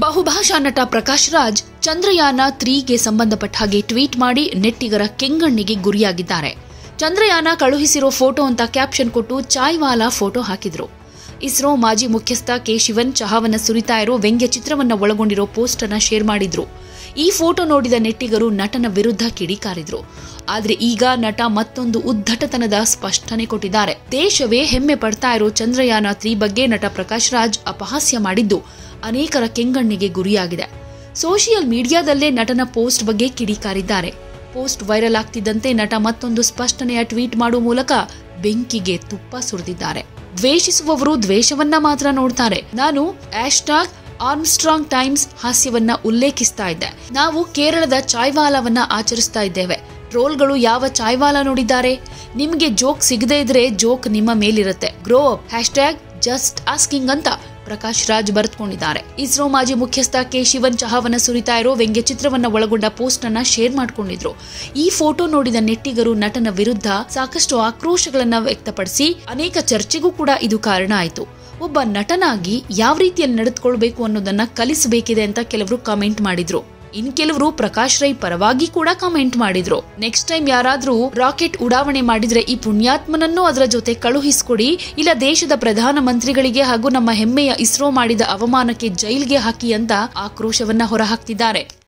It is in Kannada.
ಬಹುಭಾಷಾ ನಟ ಪ್ರಕಾಶ್ ರಾಜ್ ಚಂದ್ರಯಾನ 3ಗೆ ಸಂಬಂಧಪಟ್ಟ ಹಾಗೆ ಟ್ವೀಟ್ ಮಾಡಿ ನೆಟ್ಟಿಗರ ಕೆಂಗಣ್ಣಿಗೆ ಗುರಿಯಾಗಿದ್ದಾರೆ. ಚಂದ್ರಯಾನ ಕಳುಹಿಸಿರೋ ಫೋಟೋ ಅಂತ ಕ್ಯಾಪ್ಷನ್ ಕೊಟ್ಟು ಚಾಯ್ವಾಲಾ ಫೋಟೋ ಹಾಕಿದ್ರು. ಇಸ್ರೋ ಮಾಜಿ ಮುಖ್ಯಸ್ಥ ಕೆ ಶಿವನ್ ಚಹಾವನ್ನ ಸುರಿತಾ ಇರೋ ವ್ಯಂಗ್ಯ ಚಿತ್ರವನ್ನ ಒಳಗೊಂಡಿರೋ ಪೋಸ್ಟ್ ಅನ್ನ ಶೇರ್ ಮಾಡಿದ್ರು. ಈ ಫೋಟೋ ನೋಡಿದ ನೆಟ್ಟಿಗರು ನಟನ ವಿರುದ್ಧ ಕಿಡಿಕಾರಿದ್ರು. ಆದ್ರೆ ಈಗ ನಟ ಮತ್ತೊಂದು ಉದ್ದಟತನದ ಸ್ಪಷ್ಟನೆ ಕೊಟ್ಟಿದ್ದಾರೆ. ದೇಶವೇ ಹೆಮ್ಮೆ ಪಡ್ತಾ ಇರೋ ಚಂದ್ರಯಾನ 3 ಬಗ್ಗೆ ನಟ ಪ್ರಕಾಶ್ ರಾಜ್ ಅಪಹಾಸ್ಯ ಮಾಡಿದ್ದು ಅನೇಕರ ಕೆಂಗಣ್ಣಿಗೆ ಗುರಿಯಾಗಿದೆ. ಸೋಷಿಯಲ್ ಮೀಡಿಯಾದಲ್ಲೇ ನಟನ ಪೋಸ್ಟ್ ಬಗ್ಗೆ ಕಿಡಿಕಾರಿದ್ದಾರೆ. ಪೋಸ್ಟ್ ವೈರಲ್ ಆಗ್ತಿದ್ದಂತೆ ನಟ ಮತ್ತೊಂದು ಸ್ಪಷ್ಟನೆಯ ಟ್ವೀಟ್ ಮಾಡುವ ಮೂಲಕ ಬೆಂಕಿಗೆ ತುಪ್ಪ ಸುರಿದಿದ್ದಾರೆ. ದ್ವೇಷಿಸುವವರು ದ್ವೇಷವನ್ನ ಮಾತ್ರ ನೋಡ್ತಾರೆ. ನಾನು #ಆರ್ಮ್ಸ್ಟ್ರಾಂಗ್ ಟೈಮ್ಸ್ ಹಾಸ್ಯವನ್ನ ಉಲ್ಲೇಖಿಸ್ತಾ ಇದ್ದೆ. ನಾವು ಕೇರಳದ ಚಾಯ್ವಾಲಾವನ್ನ ಆಚರಿಸ್ತಾ ಇದ್ದೇವೆ. ಟ್ರೋಲ್ಗಳು ಯಾವ ಚಾಯ್ವಾಲಾ ನೋಡಿದ್ದಾರೆ? ನಿಮ್ಗೆ ಜೋಕ್ ಸಿಗದೇ ಇದ್ರೆ ಜೋಕ್ ನಿಮ್ಮ ಮೇಲಿರುತ್ತೆ. ಗ್ರೋ ಅಪ್ #ಜಸ್ಟ್ ಆಸ್ಕಿಂಗ್ ಅಂತ ಪ್ರಕಾಶ್ ರಾಜ್ ಬರೆದುಕೊಂಡಿದ್ದಾರೆ. ಇಸ್ರೋ ಮಾಜಿ ಮುಖ್ಯಸ್ಥ ಕೆ ಶಿವನ್ ಚಹಾವನ್ನ ಸುರಿತಾ ಇರೋ ವ್ಯಂಗ್ಯ ಚಿತ್ರವನ್ನ ಒಳಗೊಂಡ ಪೋಸ್ಟ್ ಅನ್ನ ಶೇರ್ ಮಾಡಿಕೊಂಡಿದ್ರು. ಈ ಫೋಟೋ ನೋಡಿದ ನೆಟ್ಟಿಗರು ನಟನ ವಿರುದ್ಧ ಸಾಕಷ್ಟು ಆಕ್ರೋಶಗಳನ್ನ ವ್ಯಕ್ತಪಡಿಸಿ ಅನೇಕ ಚರ್ಚೆಗೂ ಕೂಡ ಇದು ಕಾರಣ ಆಯಿತು. ಒಬ್ಬ ನಟನಾಗಿ ಯಾವ ರೀತಿಯಲ್ಲಿ ನಡೆದುಕೊಳ್ಬೇಕು ಅನ್ನೋದನ್ನ ಕಲಿಸಬೇಕಿದೆ ಅಂತ ಕೆಲವರು ಕಮೆಂಟ್ ಮಾಡಿದ್ರು. ಇನ್ ಕೆಲವರು ಪ್ರಕಾಶ್ ರೈ ಪರವಾಗಿ ಕೂಡ ಕಮೆಂಟ್ ಮಾಡಿದ್ರು. ನೆಕ್ಸ್ಟ್ ಟೈಮ್ ಯಾರಾದ್ರೂ ರಾಕೆಟ್ ಉಡಾವಣೆ ಮಾಡಿದ್ರೆ ಈ ಪುಣ್ಯಾತ್ಮನನ್ನು ಅದರ ಜೊತೆ ಕಳುಹಿಸ್ಕೊಡಿ, ಇಲ್ಲ ದೇಶದ ಪ್ರಧಾನ ಮಂತ್ರಿಗಳಿಗೆ ಹಾಗೂ ನಮ್ಮ ಹೆಮ್ಮೆಯ ಇಸ್ರೋ ಮಾಡಿದ ಅವಮಾನಕ್ಕೆ ಜೈಲ್ಗೆ ಹಾಕಿ ಅಂತ ಆಕ್ರೋಶವನ್ನ ಹೊರಹಾಕ್ತಿದ್ದಾರೆ.